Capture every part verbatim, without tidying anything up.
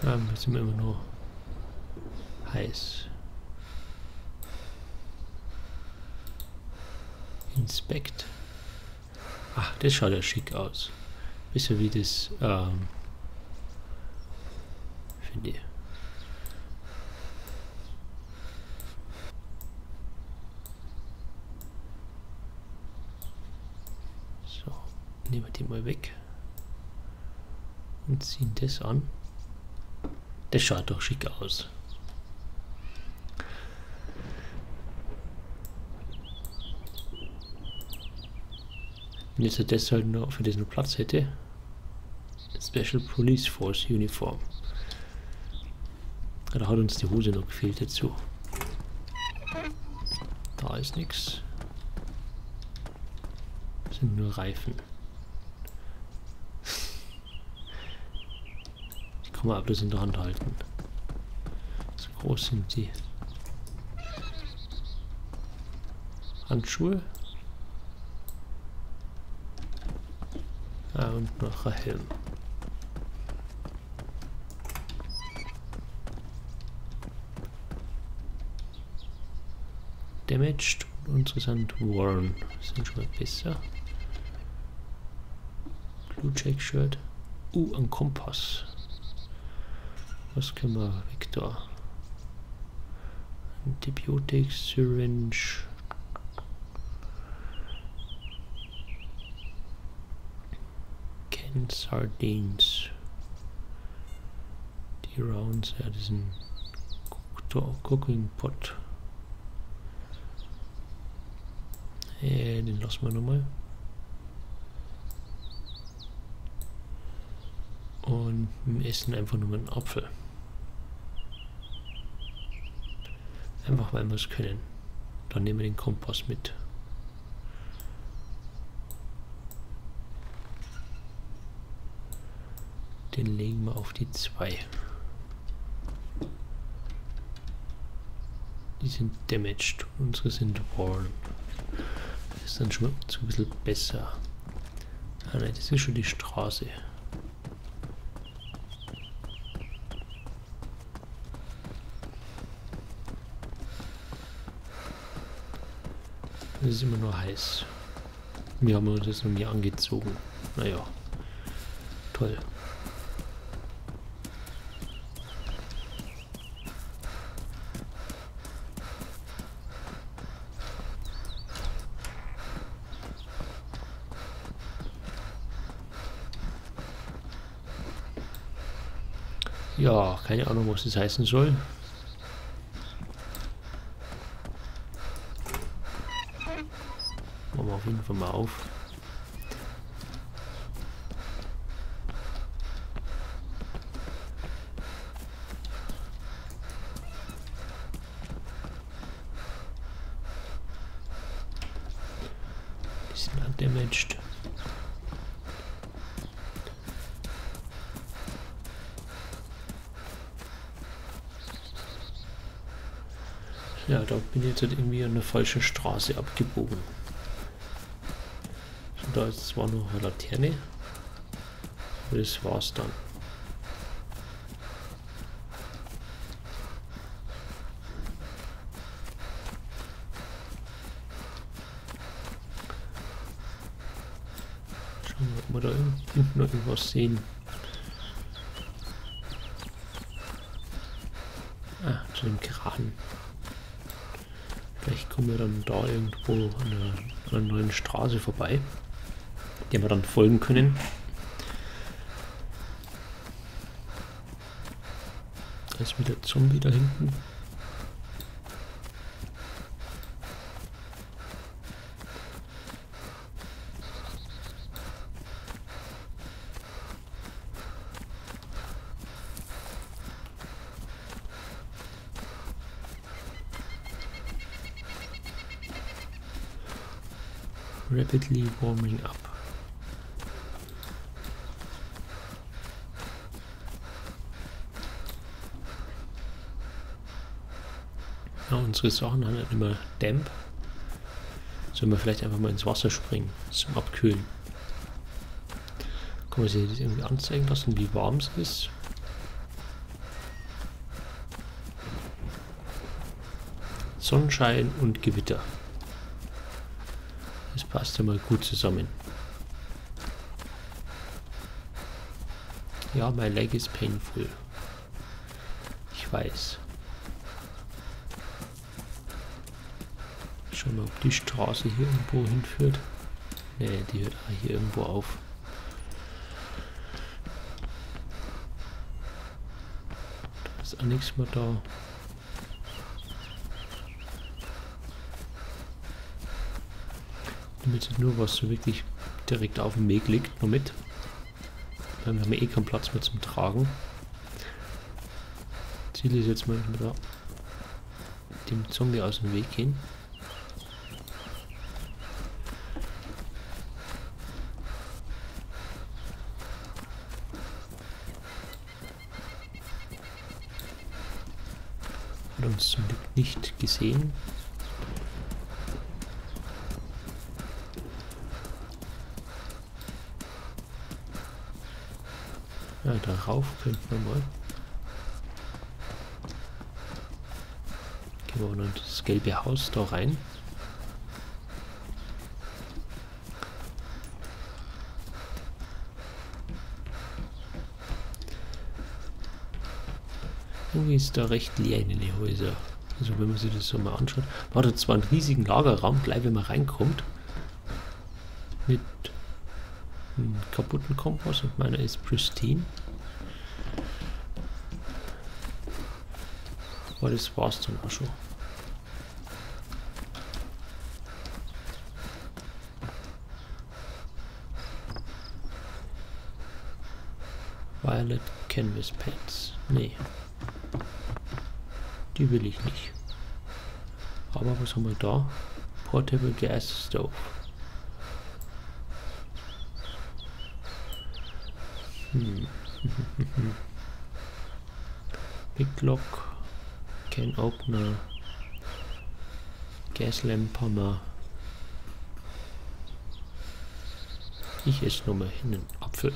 Ja, wir sind immer nur heiß. Inspect. Ach, das schaut ja schick aus. Bisschen wie das, ähm, finde ich. So, nehmen wir die mal weg. Und ziehen das an. Das schaut doch schick aus. Wenn jetzt das halt noch für diesen Platz hätte. Special Police Force Uniform. Da hat uns die Hose noch gefehlt dazu. Da ist nichts. Das sind nur Reifen. Die kann man aber bloß in der Hand halten. So groß sind die. Handschuhe. Ah, und noch ein Helm. Damaged und unsere sind worn. Sind schon mal besser. Blue Check Shirt. Uh, ein Kompass. Was können wir weg da? Antibiotics, Syringe. Canned Sardines. Die Rounds, ja, die sind Cooking Pot. Äh, den lassen wir nochmal. Und wir essen einfach nur einen Apfel. Einfach weil wir es können. Dann nehmen wir den Kompass mit. Den legen wir auf die zwei. Die sind damaged. Unsere sind worn. Das ist dann schon so ein bisschen besser. Ah nein, das ist schon die Straße. Das ist immer nur heiß. Wir haben uns das noch nie angezogen. Naja, toll. Ja, keine Ahnung, was das heißen soll. Machen wir auf jeden Fall mal auf. Die sind undamaged. Ja, da bin ich jetzt halt irgendwie an der falschen Straße abgebogen. So, da ist zwar noch eine Laterne, aber das war's dann. Schauen wir, ob wir da hinten noch irgendwas sehen. Ah, zu dem Kragen. Vielleicht kommen wir dann da irgendwo an einer, an einer neuen Straße vorbei, der wir dann folgen können. Da ist wieder Zombie da hinten. Rapidly warming up. Ja, unsere Sachen haben halt immer Damp. Sollen wir vielleicht einfach mal ins Wasser springen zum Abkühlen. Kann man sich das irgendwie anzeigen lassen, wie warm es ist? Sonnenschein und Gewitter. Das passt ja mal gut zusammen. Ja, my leg is painful. Ich weiß. Schauen wir, ob die Straße hier irgendwo hinführt. Ne, die hört hier irgendwo auf. Da ist auch nichts mehr da. Damit es nur was so wirklich direkt auf dem Weg liegt, nur mit. Weil wir haben ja eh keinen Platz mehr zum Tragen. Ziel ist jetzt mal da dem Zombie aus dem Weg gehen. Hat uns zum Glück nicht gesehen. Ja, darauf könnten wir mal. Gehen wir noch in das gelbe Haus da rein. Irgendwie ist da recht leer in den Häusern. Also wenn man sich das so mal anschaut. Man hat zwar einen riesigen Lagerraum, gleich wenn man reinkommt. Mit einem kaputten Kompass und meiner ist pristine. Aber das war's dann auch schon. Violet Canvas Pads. Nee. Die will ich nicht. Aber was haben wir da? Portable Gas Stove. Hm. Big Lock. Can Opener. Gas Lamp haben wir. Ich esse nur mal hin einen Apfel.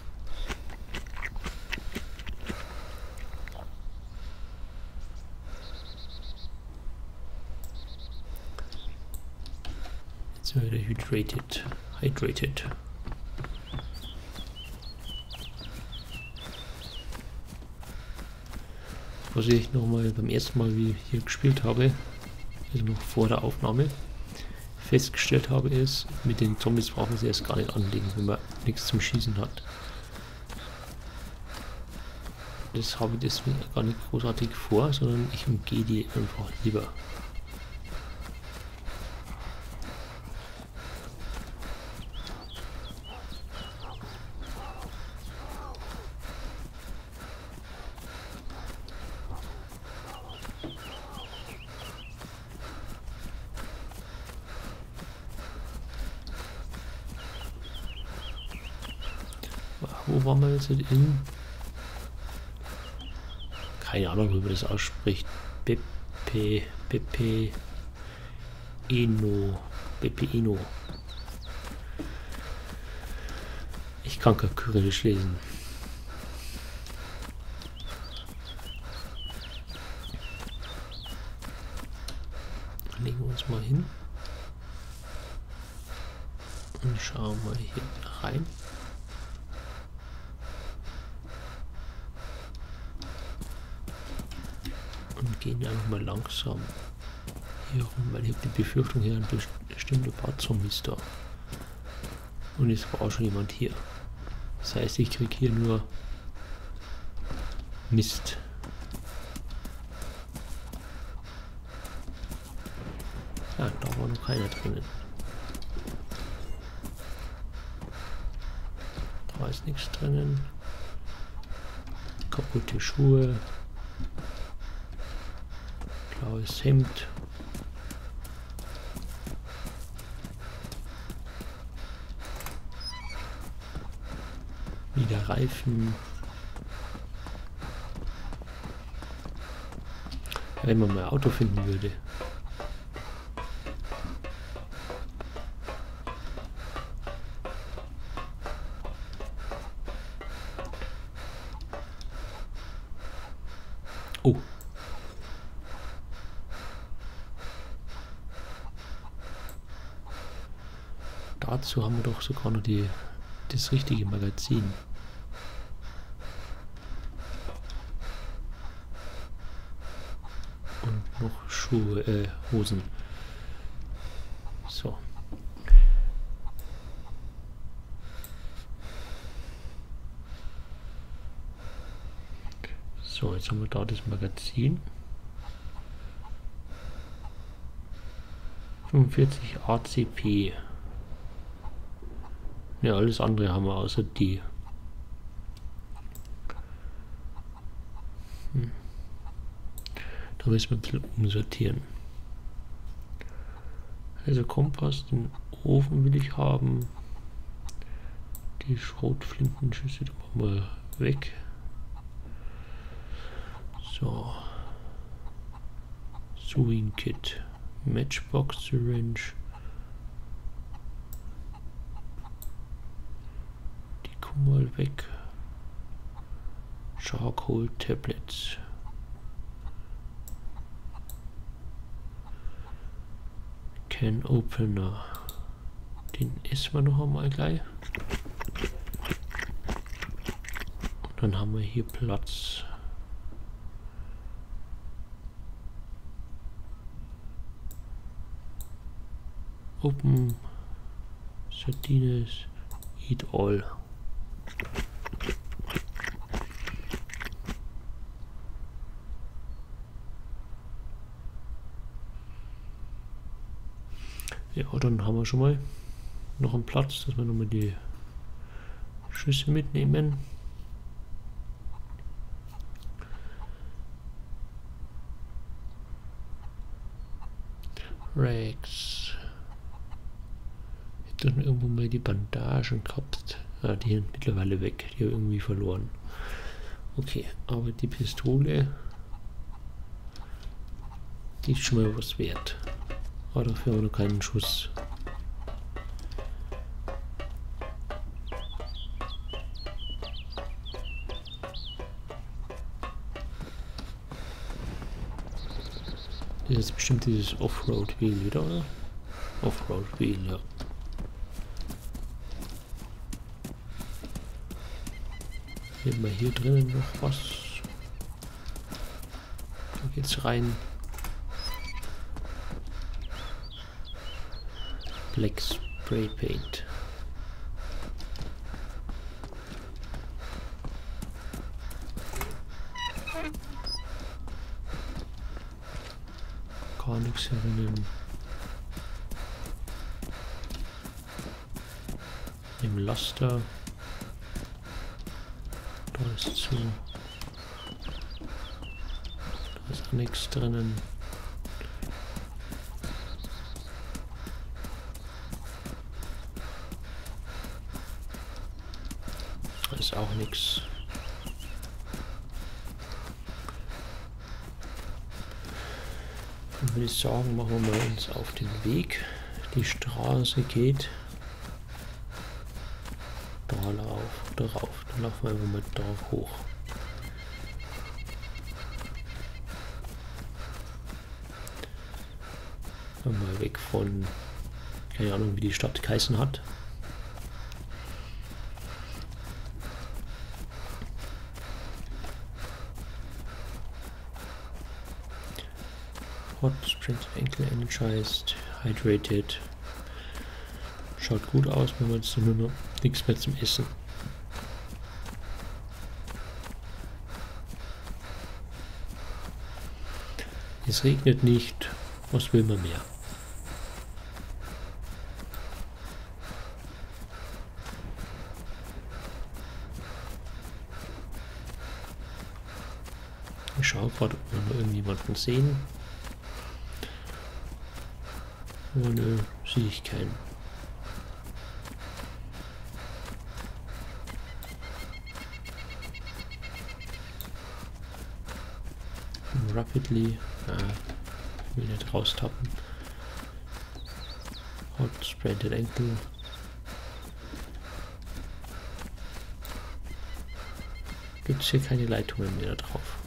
Jetzt sind wir wieder hydrated. Hydrated. Was ich noch mal beim ersten Mal, wie ich hier gespielt habe, also noch vor der Aufnahme, festgestellt habe, ist, mit den Zombies brauchen wir sie erst gar nicht anlegen, wenn man nichts zum Schießen hat. Das habe ich deswegen gar nicht großartig vor, sondern ich umgehe die einfach lieber. Wo waren wir jetzt in? Keine Ahnung, wie man das ausspricht. Beppe, Beppe, Eno, Beppe Eno. Ich kann kein Kyrillisch lesen. Legen wir uns mal hin und schauen mal hier rein. Und gehen einfach mal langsam hier rum, weil ich habe die Befürchtung, hier ein bestimmter paar Zombies da. Und es war auch schon jemand hier. Das heißt, ich kriege hier nur Mist. Ja, da war noch keiner drinnen. Da ist nichts drinnen. Kaputte Schuhe. Blaues Hemd. Wieder Reifen. Wenn man mal ein Auto finden würde. Oh. dazu haben wir doch sogar noch die, das richtige Magazin. Und noch Schuhe, äh, Hosen. So. So, jetzt haben wir da das Magazin. fünfundvierzig A C P. Ja, alles andere haben wir außer die. Hm. Da müssen wir ein bisschen umsortieren. Also Kompass, den Ofen will ich haben. Die Schrotflintenschüsse, die machen wir weg. So. Sewing Kit. Matchbox Syringe. Die kommen mal weg. Charcoal Tablets. Can Opener. Den essen wir noch einmal gleich. Und dann haben wir hier Platz. Open Sardines, eat all. Ja, dann haben wir schon mal noch einen Platz, dass wir nochmal die Schüsse mitnehmen. Rags. Ich habe dann irgendwo mal die Bandagen gehabt. Ah, die sind mittlerweile weg. Die habe ich irgendwie verloren. Okay, aber die Pistole, die ist schon mal was wert. Aber dafür haben wir noch keinen Schuss. Das ist bestimmt dieses Offroad-Wheel wieder, oder? Offroad-Wheel, ja. Nehmen wir hier drinnen noch was. Da geht's rein. Black Spray Paint. Gar nichts herinnen. Im Laster. Da ist zu. Da ist auch nichts drinnen. Da ist auch nichts. Dann würde ich sagen, machen wir mal uns auf den Weg. Die Straße geht da lauf, darauf. Dann laufen wir einfach mal darauf hoch. Mal weg von, keine Ahnung, wie die Stadt geheißen hat. Hot Sprint Ankle Energized, Hydrated. Schaut gut aus, wenn man jetzt nur noch nichts mehr zum Essen. Es regnet nicht, was will man mehr? Ich schaue gerade, ob wir noch irgendjemanden sehen. Aber nö, sehe ich keinen. Rapidly, ah, will nicht raustappen. Hot Sprinted Ankle. Gibt es hier keine Leitungen mehr drauf.